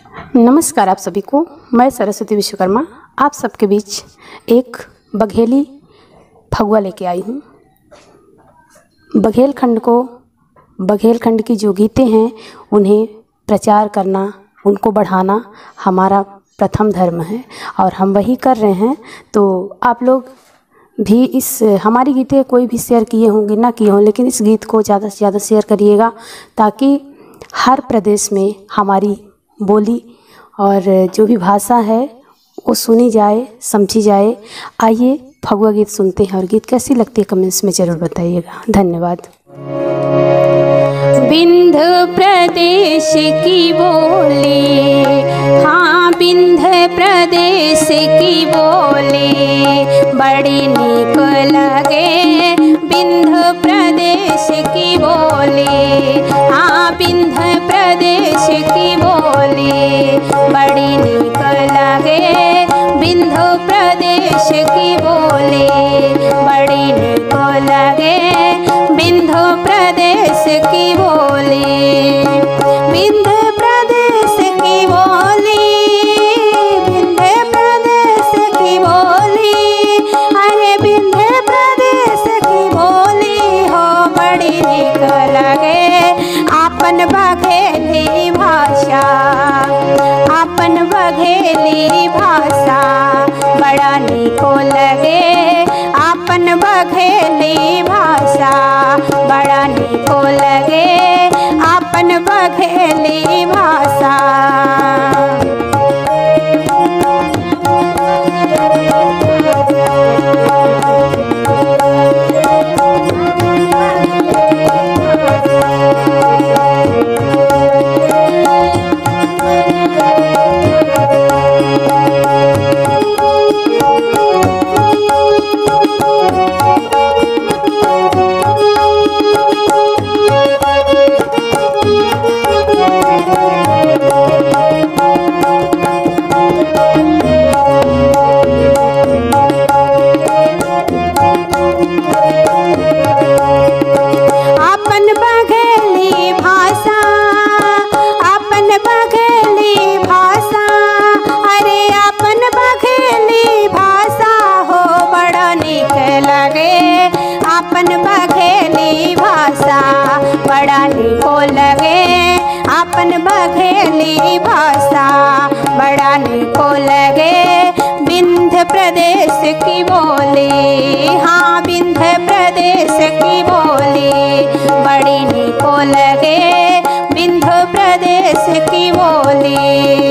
नमस्कार आप सभी को। मैं सरस्वती विश्वकर्मा आप सबके बीच एक बघेली फगुआ लेके आई हूँ। बघेलखंड की जो गीतें हैं उन्हें प्रचार करना, उनको बढ़ाना हमारा प्रथम धर्म है और हम वही कर रहे हैं। तो आप लोग भी इस हमारी गीतें कोई भी शेयर किए होंगे ना किए हों, लेकिन इस गीत को ज़्यादा से ज़्यादा शेयर करिएगा ताकि हर प्रदेश में हमारी बोली और जो भी भाषा है वो सुनी जाए, समझी जाए। आइए फगुआ गीत सुनते हैं और गीत कैसी लगती है कमेंट्स में ज़रूर बताइएगा। धन्यवाद। विंध्य प्रदेश की बोली, हाँ विंध्य प्रदेश की बोली बड़ी नीक लगे। विंध्य प्रदेश की बोली, हाँ विंध्य प्रदेश की बोली बड़ी नीक लगे। विंध्य प्रदेश की बोली बड़ी नीक लगे। विंध्य प्रदेश की बोली, विंध्य प्रदेश की बोली, विंध्य प्रदेश की बोली, अरे विंध्य प्रदेश की बोली हो बड़ी नीक लगे। आपन बघेली भाषा, आपन बघेली भाषा बड़ा नीक लगे। आपन बघेली भाषा बड़ा नीक लगे। आपन बघेली भाषा। आपन बघेली भाषा बड़ा नीक लगे। आपन बघेली भाषा बड़ा नीक लगे। विंध्य प्रदेश की बोली, हाँ विंध्य प्रदेश की बोली बड़ी नीक लगे। विंध्य प्रदेश की बोली।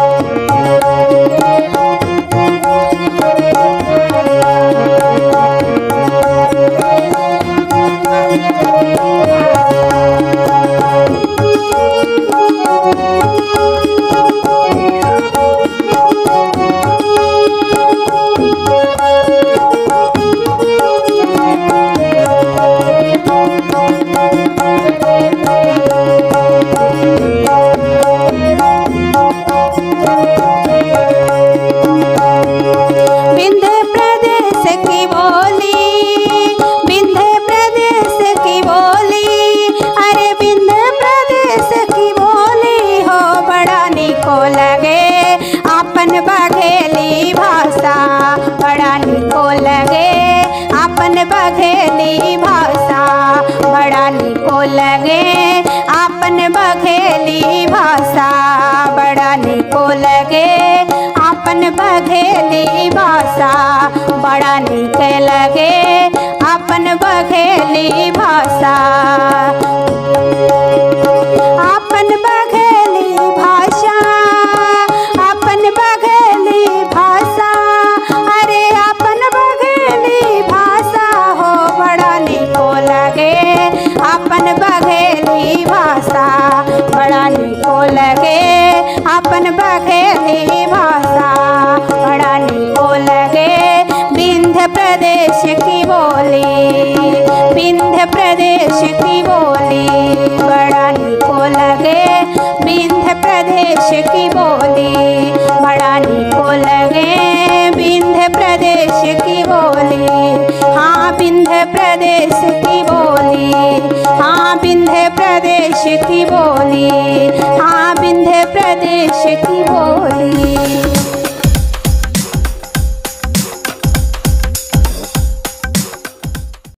आपन बघेली भाषा बड़ा नीक लगे। आपन बघेली भाषा बड़ा नीक लगे। आपन बघेली भाषा बड़ा नीक लगे। आपन बघेली भाषा बड़ा नीक लगे। आपन बघेली भाषा। आपन बघेली भाषा, आपन बघेली भाषा, अरे आपन बघेली भाषा हो बड़ा नीक लगे। आपन बघेली भाषा बड़ा नीक लगे। आपन बघेली भाषा बड़ा नीक लगे। विंध्य प्रदेश की बोली, विंध्य प्रदेश की बोली बड़ा नीक लगे। विंध्य प्रदेश की बोली बड़ा नीक लगे। विंध्य प्रदेश की बोली, हाँ विंध्य प्रदेश की बोली, हाँ विंध्य प्रदेश की बोली, हाँ विंध्य प्रदेश